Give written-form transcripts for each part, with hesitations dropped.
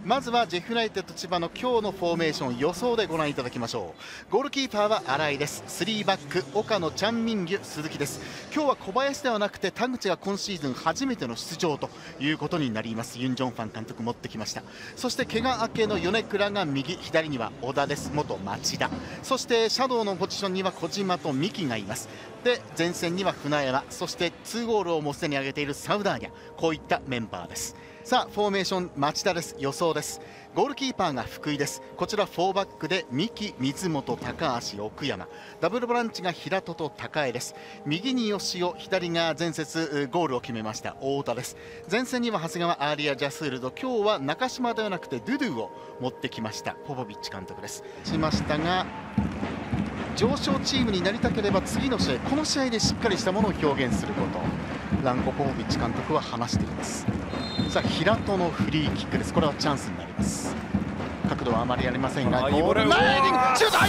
まずはジェフユナイテッド千葉の今日のフォーメーション予想でご覧いただきましょう。ゴールキーパーは新井です。3バック岡野、チャン・ミンギュ、鈴木です。今日は小林ではなくて田口が今シーズン初めての出場ということになります。ユン・ジョンファン監督持ってきました。そして怪我明けの米倉が右、左には小田です。元町田。そしてシャドウのポジションには小島と三木がいます。で前線には船山、そして2ゴールをもすでに挙げているサウダーニャ、こういったメンバーです。さあフォーメーション町田です。予想です。ゴールキーパーが福井です。こちら4バックで三木、水本、高橋、奥山、ダブルボランチが平戸と高江です。右に吉尾、左が前節ゴールを決めました太田です。前線には長谷川、アーリア、ジャスールド、今日は中島ではなくてドゥドゥを持ってきましたポポビッチ監督です。しましたが上昇チームになりたければ次の試合、この試合でしっかりしたものを表現することランコ・ポポビッチ監督は話しています。さあ平戸のフリーキックです。これはチャンスになります。角度はあまりありませんがゴール前にシュート入った。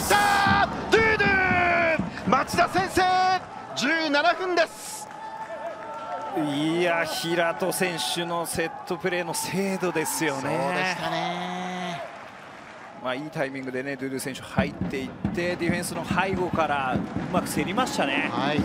ドゥドゥ町田先制、17分です。 いや平戸選手のセットプレーの精度ですよね。 そうでしたね。 いいタイミングでねドゥドゥ選手入っていってディフェンスの背後からうまく競りましたね。 はい、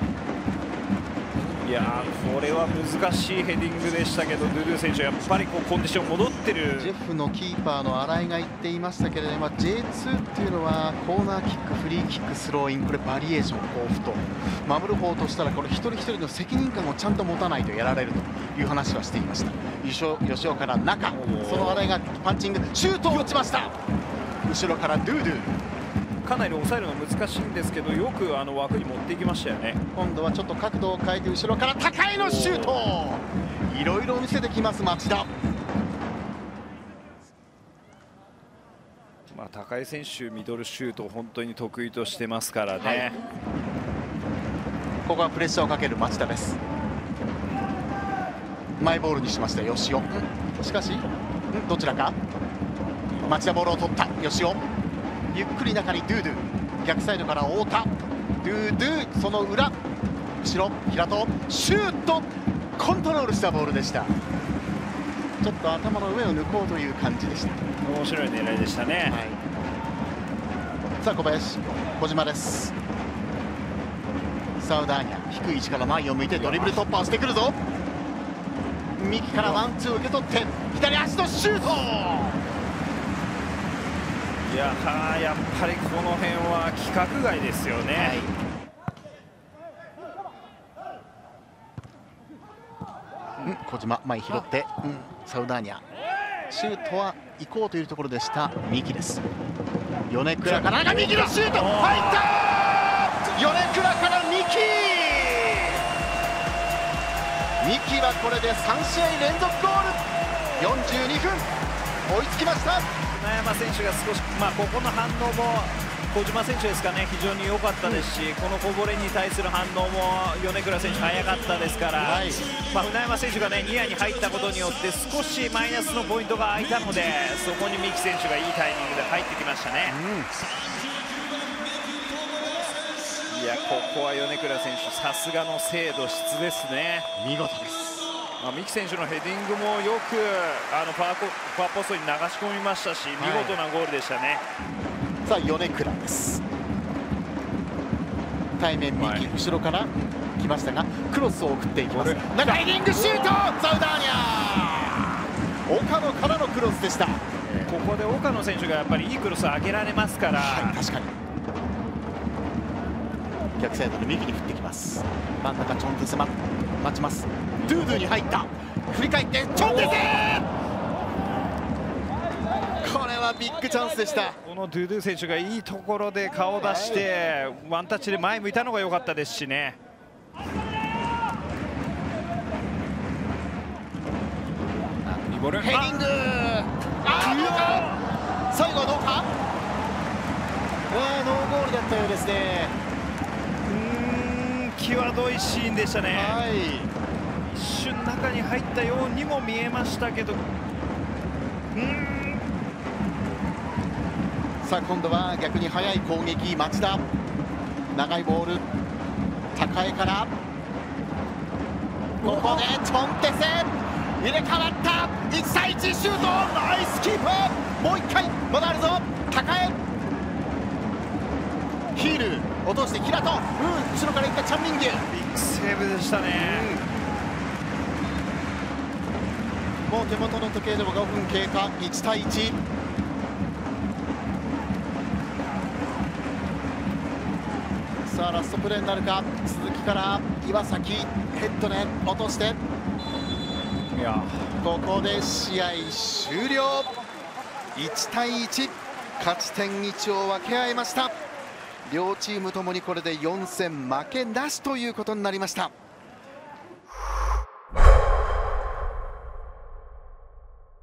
いやこれは難しいヘディングでしたけどドゥドゥ選手やっぱりコンディション戻ってる。 ジェフのキーパーの新井が言っていましたけれども J2 っていうのはコーナーキック、フリーキック、スローイン、これバリエーション豊富と守る方としたらこれ一人一人の責任感をちゃんと持たないとやられるという話はしていました。吉尾から中、その新井がパンチングシュートを打ちました。後ろからドゥドゥ、 かなり抑えるの難しいんですけどよく枠に持っていきましたよね。 今度はちょっと角度を変えて後ろから高いのシュート、いろいろ見せてきます町田。 高井選手ミドルシュートを本当に得意としてますからね、 はい、ここはプレッシャーをかける町田です。マイボールにしました吉尾、しかしどちらか町田ボールを取った吉尾、ゆっくり中にドゥドゥ、逆サイドから太田、ドゥドゥ、その裏後ろ平戸、シュート、コントロールしたボールでした。ちょっと頭の上を抜こうという感じでした。 面白い狙いでしたね、はい、 さあ小林、小島です。サウダーニャ低い位置から前を向いてドリブル突破をしてくるぞ。右からワンツー受け取って左足のシュート、 やっぱりこの辺は規格外ですよね、はい、 小島前拾って、サウダーニャシュートは行こうというところでした三木です。米倉から右のシュート入った。米倉から三木はこれで3試合連続ゴール、42分追いつきました。 船山選手が少し、ここの反応も小島選手ですかね、非常に良かったですし、このこぼれに対する反応も米倉選手早かったですから、はい、船山選手がねニアに入ったことによって少しマイナスのポイントが空いたので、そこに三木選手がいいタイミングで入ってきましたね、いやここは米倉選手さすがの精度質ですね。 見事です。 三木選手のヘディングもよくファーポストに流し込みましたし、見事なゴールでしたね。 さあ米倉です。対面右、後ろから来ましたがクロスを送っていきます。中ヘディングシュート、サウダーニャ、岡野からのクロスでした。 ここで岡野選手がやっぱりいいクロスを上げられますから、 はい、確かに逆サイドで右に振ってきます。真ん中チョンテセ待ちます。ドゥドゥに入った、振り返ってチョンテセ、これはビッグチャンスでした。 このドゥドゥ選手がいいところで顔を出して、ワンタッチで前向いたのが良かったですしね。 ヘディング、どうか、最後はどうか、ノーゴールだったようですね。 際どいシーンでしたね、 はい、 一瞬中に入ったようにも見えましたけど、 さあ今度は逆に速い攻撃、町田長いボール、高江からここでチョンテセ、 入れ替わった。1対1シュート、ナイスキーパー。もう1回まだあるぞ。高江ヒール落として平戸、後ろからいったチャン・ミンギュ。 ビッグセーブでしたね。 もう手元の時計でも5分経過。1対1。さあラストプレーになるか。鈴木から岩崎、ヘッドで落として、 いやここで試合終了。1対1、勝ち点1を分け合いました。両チームともにこれで4戦負けなしということになりました。